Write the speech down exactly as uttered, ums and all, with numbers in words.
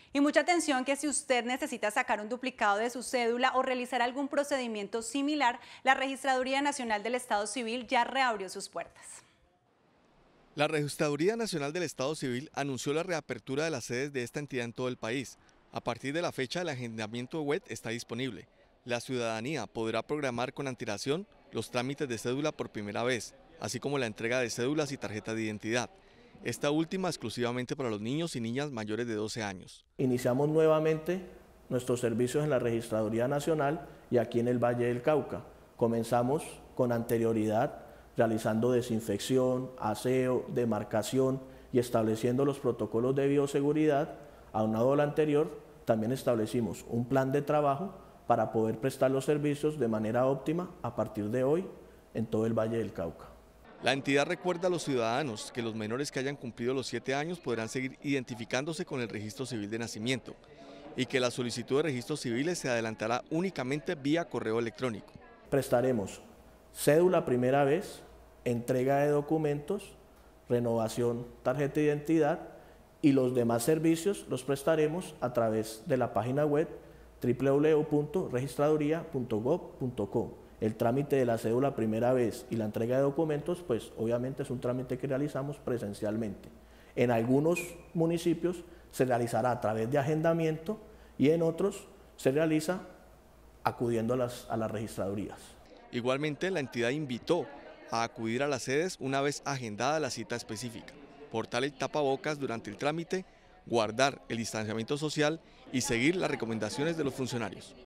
Y mucha atención que si usted necesita sacar un duplicado de su cédula o realizar algún procedimiento similar, la Registraduría Nacional del Estado Civil ya reabrió sus puertas. La Registraduría Nacional del Estado Civil anunció la reapertura de las sedes de esta entidad en todo el país. A partir de la fecha, el agendamiento web está disponible. La ciudadanía podrá programar con antelación los trámites de cédula por primera vez, así como la entrega de cédulas y tarjetas de identidad. Esta última exclusivamente para los niños y niñas mayores de doce años. Iniciamos nuevamente nuestros servicios en la Registraduría Nacional y aquí en el Valle del Cauca. Comenzamos con anterioridad realizando desinfección, aseo, demarcación y estableciendo los protocolos de bioseguridad. Aunado a lo anterior, también establecimos un plan de trabajo para poder prestar los servicios de manera óptima a partir de hoy en todo el Valle del Cauca. La entidad recuerda a los ciudadanos que los menores que hayan cumplido los siete años podrán seguir identificándose con el registro civil de nacimiento y que la solicitud de registros civiles se adelantará únicamente vía correo electrónico. Prestaremos cédula primera vez, entrega de documentos, renovación, tarjeta de identidad y los demás servicios los prestaremos a través de la página web doble u doble u doble u punto registraduría punto gob punto co. El trámite de la cédula primera vez y la entrega de documentos, pues obviamente es un trámite que realizamos presencialmente. En algunos municipios se realizará a través de agendamiento y en otros se realiza acudiendo a las, a las registradurías. Igualmente, la entidad invitó a acudir a las sedes una vez agendada la cita específica, portar el tapabocas durante el trámite, guardar el distanciamiento social y seguir las recomendaciones de los funcionarios.